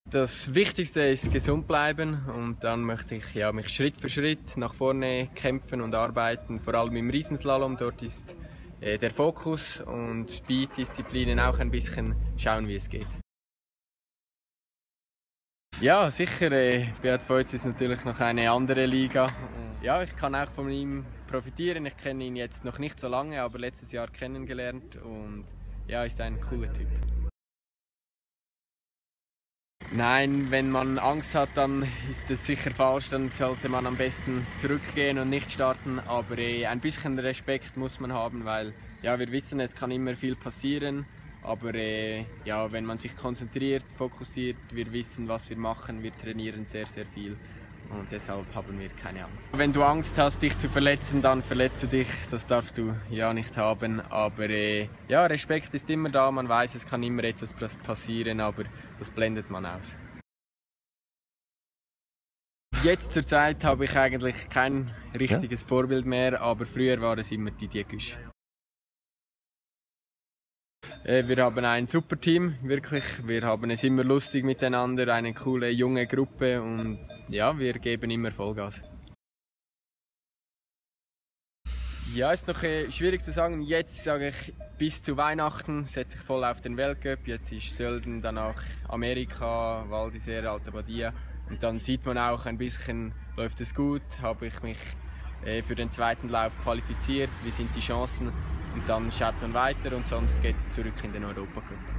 Das Wichtigste ist gesund bleiben und dann möchte ich mich Schritt für Schritt nach vorne kämpfen und arbeiten, vor allem im Riesenslalom. Dort ist der Fokus und Speed-Disziplinen auch ein bisschen schauen, wie es geht. Ja, sicher. Beat Feuz ist natürlich noch eine andere Liga. Ja, ich kann auch von ihm profitieren. Ich kenne ihn jetzt noch nicht so lange, aber letztes Jahr kennengelernt und ja, ist ein cooler Typ. Nein, wenn man Angst hat, dann ist es sicher falsch. Dann sollte man am besten zurückgehen und nicht starten. Aber ein bisschen Respekt muss man haben, weil ja, wir wissen, es kann immer viel passieren. Aber ja, wenn man sich konzentriert, fokussiert, wir wissen, was wir machen, wir trainieren sehr, sehr viel. Und deshalb haben wir keine Angst. Wenn du Angst hast, dich zu verletzen, dann verletzt du dich. Das darfst du ja nicht haben. Aber ja, Respekt ist immer da. Man weiß, es kann immer etwas passieren, aber das blendet man aus. Jetzt zur Zeit habe ich eigentlich kein richtiges Vorbild mehr, aber früher war es immer Didier Güsch. Wir haben ein super Team, wirklich. Wir haben es immer lustig miteinander, eine coole junge Gruppe und ja, wir geben immer Vollgas. Ja, ist noch schwierig zu sagen. Jetzt sage ich, bis zu Weihnachten setze ich voll auf den Weltcup. Jetzt ist Sölden, danach Amerika, Val d'Isère, Alta Badia. Und dann sieht man auch ein bisschen, läuft es gut, habe ich mich für den zweiten Lauf qualifiziert, wie sind die Chancen und dann schaut man weiter und sonst geht es zurück in den Europacup.